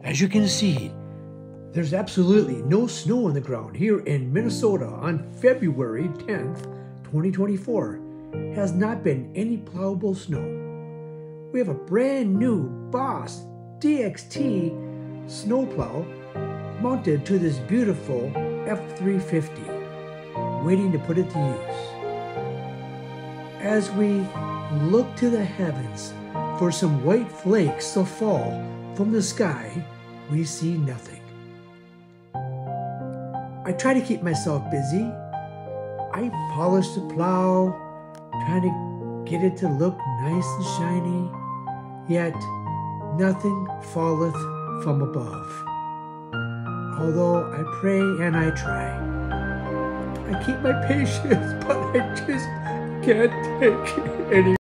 As you can see, there's absolutely no snow on the ground here in Minnesota on February 10th, 2024. Has not been any plowable snow. We have a brand new Boss DXT snowplow mounted to this beautiful F350, waiting to put it to use. As we look to the heavens for some white flakes to fall from the sky, we see nothing. I try to keep myself busy. I polish the plow, trying to get it to look nice and shiny, yet nothing falleth from above. Although I pray and I try. I keep my patience, but I just can't take it anymore.